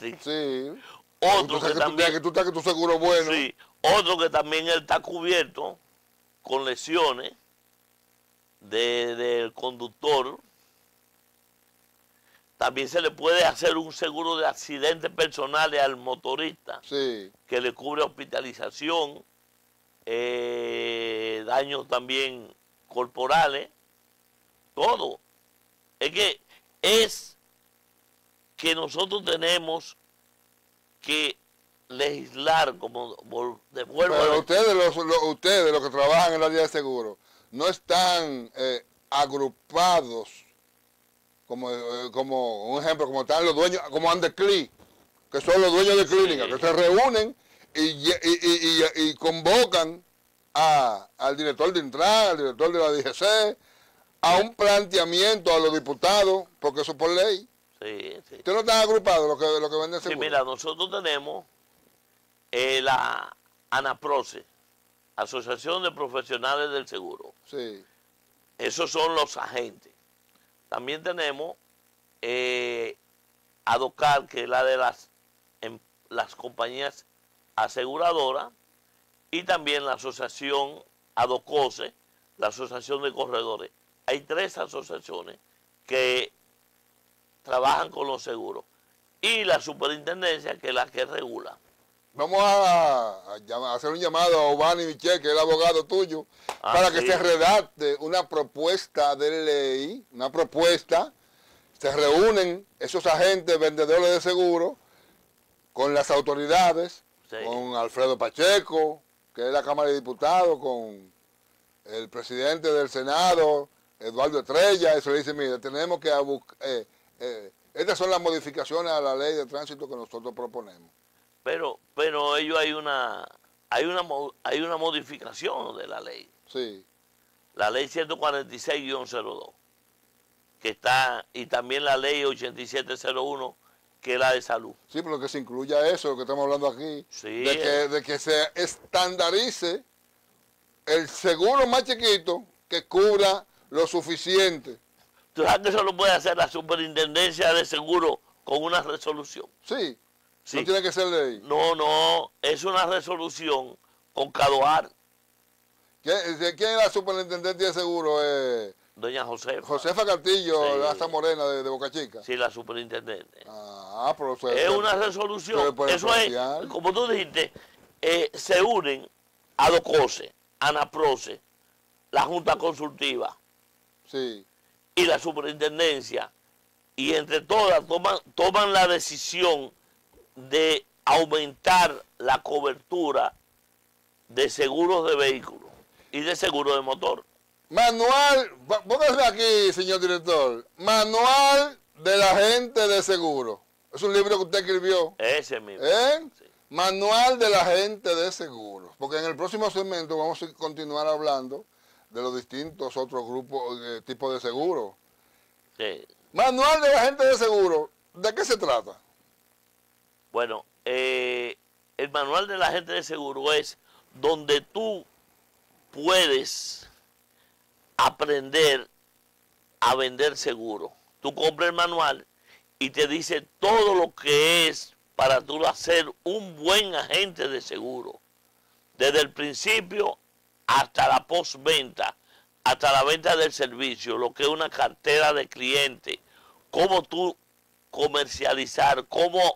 gratis. Sí. Otro que también... que tú estás que tu seguro bueno. Sí. Otro que también él está cubierto con lesiones del conductor. También se le puede hacer un seguro de accidentes personales al motorista, Sí. que le cubre hospitalización, daños también corporales, todo. Es que nosotros tenemos que legislar, como devuelvo. Pero ustedes, los que trabajan en el área de seguro, no están agrupados, como un ejemplo, como están los dueños, como Andecli, que son los dueños de clínicas, Sí. que se reúnen y convocan al director de Intran, al director de la DGC, a un planteamiento a los diputados, porque eso es por ley. Sí, sí. ¿Ustedes no están agrupados los que venden seguro? Sí, mira, nosotros tenemos la ANAPROCE, Asociación de Profesionales del Seguro. Sí. Esos son los agentes. También tenemos ADOCAR, que es la de las compañías aseguradoras, y también la asociación ADOCOSE, la Asociación de Corredores. Hay 3 asociaciones que trabajan con los seguros. Y la superintendencia, que es la que regula. Vamos a hacer un llamado a Obani Michel, que es el abogado tuyo, para que se redacte una propuesta de ley, se reúnen esos agentes vendedores de seguros con las autoridades, Sí. con Alfredo Pacheco, que es la Cámara de Diputados, con el presidente del Senado, Eduardo Estrella, eso le dice, mire, tenemos que buscar, estas son las modificaciones a la ley de tránsito que nosotros proponemos. Pero ellos hay una modificación de la ley. Sí. La ley 146-02, que está, y también la ley 8701, que es la de salud. Sí, pero que se incluya eso, lo que estamos hablando aquí, Sí, de que se estandarice el seguro más chiquito que cubra lo suficiente. ¿Tú sabes que eso lo puede hacer la superintendencia de seguro con una resolución? Sí, Sí. no tiene que ser ley. No, es una resolución con CADOAR. ¿Quién es la superintendente de seguro? Doña Josefa. Josefa Castillo, Sí. Laza Morena de Boca Chica. Sí, la superintendente. Pero Es una resolución. Eso es, como tú dijiste, se unen ADOCOSE, ANAPROCE, la Junta Consultiva, sí, y la superintendencia, y entre todas toman la decisión de aumentar la cobertura de seguros de vehículos y de seguro de motor. Manual, póngase aquí, señor director, Manual del Agente de Seguro. Es un libro que usted escribió. Ese mismo. Sí. Manual del Agente de Seguro. Porque en el próximo segmento vamos a continuar hablando de los distintos otros grupos, tipos de seguro. Sí. Manual del Agente de Seguro, ¿de qué se trata? Bueno, el manual del agente de seguro es donde tú puedes aprender a vender seguro. Tú compras el manual y te dice todo lo que es para tú hacer un buen agente de seguro. Desde el principio hasta la postventa, hasta la venta del servicio, lo que es una cartera de clientes, cómo tú comercializar, cómo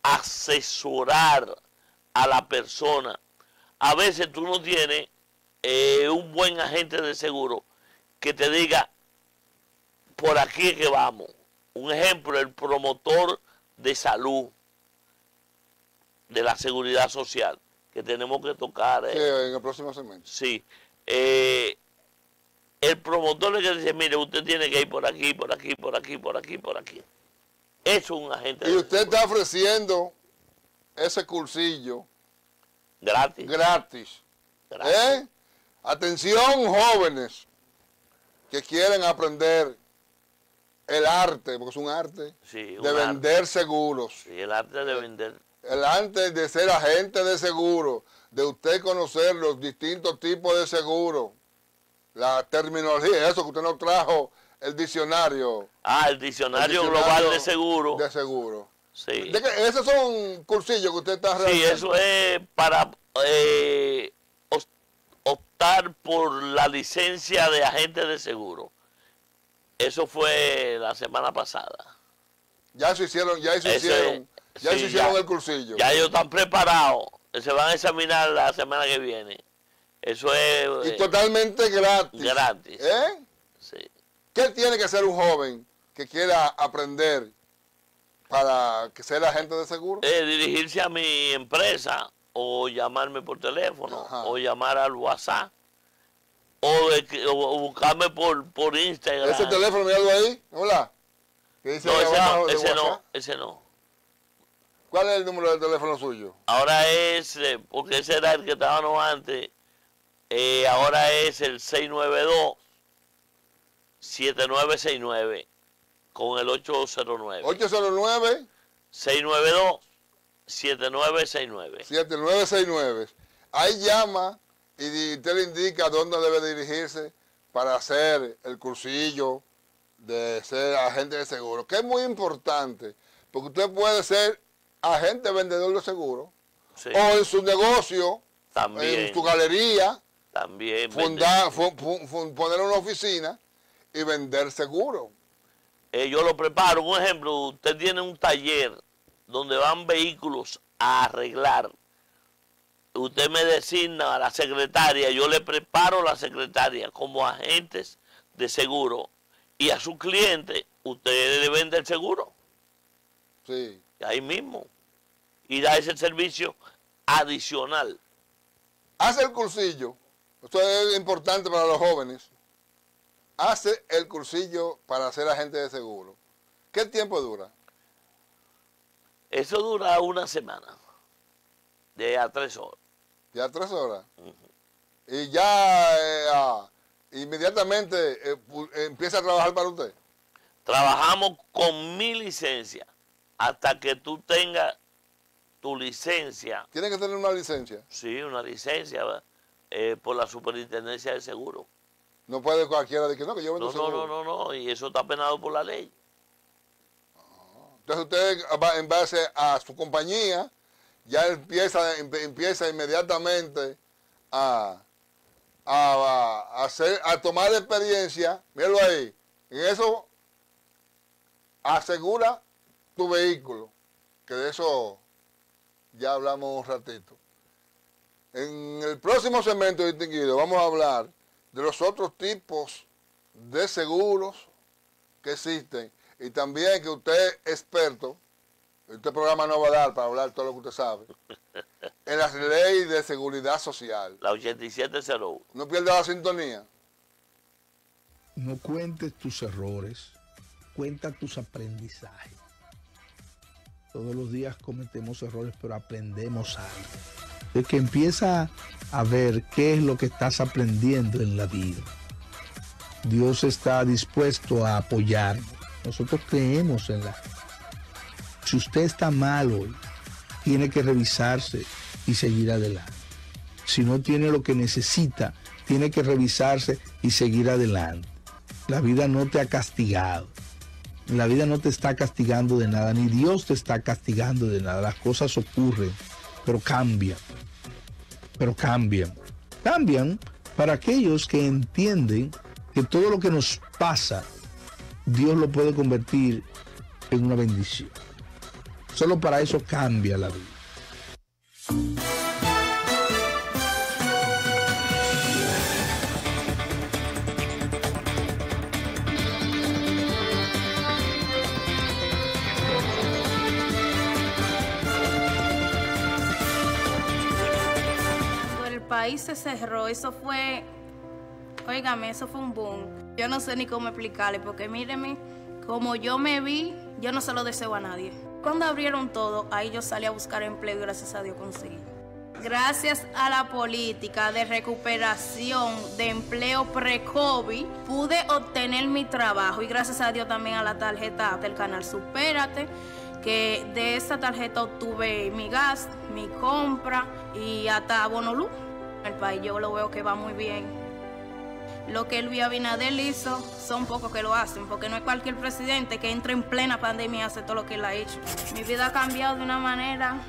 asesorar a la persona. A veces tú no tienes un buen agente de seguro que te diga, por aquí es que vamos. Un ejemplo, el promotor de salud, de la seguridad social, que tenemos que tocar. Sí, en el próximo segmento. Sí. El promotor es que dice, mire, usted tiene que ir por aquí, por aquí, por aquí, por aquí, por aquí. Eso es un agente de Y usted seguro. está ofreciendo ese cursillo Gratis. gratis. Gratis. Atención, jóvenes que quieren aprender el arte, porque es un arte, Sí, de vender seguros. Sí, el arte de vender. El arte de ser agente de seguro, de usted conocer los distintos tipos de seguro, la terminología, eso que usted nos trajo, el diccionario. El diccionario global de seguro. De seguro. Sí. Esos son cursillos que usted está Sí, realizando. eso es para optar por la licencia de agente de seguro. Eso fue la semana pasada. Ya se hicieron, ya se Ese- hicieron, ya sí, se hicieron el cursillo. ya ellos están preparados. Se van a examinar la semana que viene. Eso es Y totalmente gratis. gratis. ¿Eh? Sí. ¿Qué tiene que hacer un joven que quiera aprender para que sea agente de seguro? Dirigirse a mi empresa o llamarme por teléfono. Ajá. O llamar al WhatsApp o buscarme por Instagram. Ese teléfono, míralo ahí, hola. Que dice No, ahí ese abajo no, de ese no, WhatsApp. ese no. ¿Cuál es el número del teléfono suyo? Ahora es, porque ese era el que estábamos antes, ahora es el 692-7969 con el 809. 809 692-7969. 7969. Ahí llama y usted le indica dónde debe dirigirse para hacer el cursillo de ser agente de seguro, que es muy importante, porque usted puede ser agente vendedor de seguro, Sí, o en su negocio, también, en su galería, también. poner una oficina y vender seguro. Yo lo preparo. Un ejemplo, usted tiene un taller donde van vehículos a arreglar. Usted me designa a la secretaria, yo le preparo a la secretaria como agentes de seguro y a su cliente usted le vende el seguro. Sí. Ahí mismo. Y da ese servicio adicional. Hace el cursillo, esto es importante para los jóvenes, hace el cursillo para ser agente de seguro. ¿Qué tiempo dura? Eso dura una semana, de a 3 horas. Ya 3 horas. Y ya inmediatamente empieza a trabajar para usted. Trabajamos con mi licencia hasta que tú tengas tu licencia. Tiene que tener una licencia. Sí, una licencia por la Superintendencia de Seguro. No puede cualquiera decir que yo vendo No, seguro. no, y eso está penado por la ley. Entonces usted, en base a su compañía, ya empieza inmediatamente a tomar experiencia. Míralo ahí. En eso asegura tu vehículo, que de eso ya hablamos un ratito. En el próximo segmento, distinguido, vamos a hablar de los otros tipos de seguros que existen y también que usted es experto, este programa no va a dar para hablar todo lo que usted sabe, en la ley de seguridad social. La 8701. No pierda la sintonía. No cuentes tus errores, cuenta tus aprendizajes. Todos los días cometemos errores, pero aprendemos algo. Es que empieza a ver qué es lo que estás aprendiendo en la vida. Dios está dispuesto a apoyarnos. Nosotros creemos en la... Si usted está mal hoy, tiene que revisarse y seguir adelante. Si no tiene lo que necesita, tiene que revisarse y seguir adelante. La vida no te ha castigado. La vida no te está castigando de nada, ni Dios te está castigando de nada. Las cosas ocurren, pero cambian. Pero cambian. Cambian para aquellos que entienden que todo lo que nos pasa, Dios lo puede convertir en una bendición. Solo para eso cambia la vida. El país se cerró, eso fue, óigame, eso fue un boom. Yo no sé ni cómo explicarle, porque míreme, como yo me vi, yo no se lo deseo a nadie. Cuando abrieron todo, ahí yo salí a buscar empleo y gracias a Dios conseguí. Gracias a la política de recuperación de empleo pre-COVID, pude obtener mi trabajo y gracias a Dios también a la tarjeta del canal Supérate, que de esa tarjeta obtuve mi gas, mi compra y hasta bono luz. El país yo lo veo que va muy bien. Lo que Luis Abinader hizo, son pocos que lo hacen, porque no es cualquier presidente que entra en plena pandemia y hace todo lo que él ha hecho. Mi vida ha cambiado de una manera.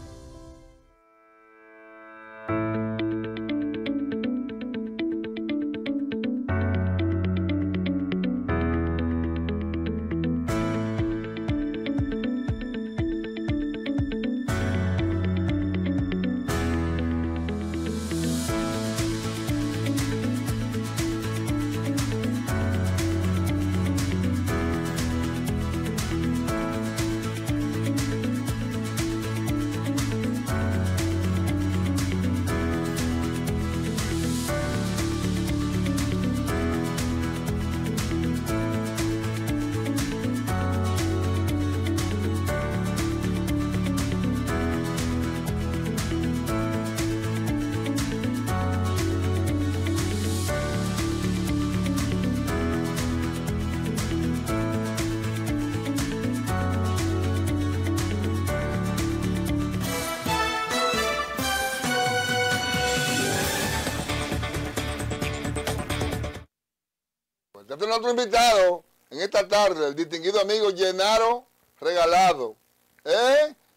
Este es nuestro invitado en esta tarde, el distinguido amigo Genaro Regalado.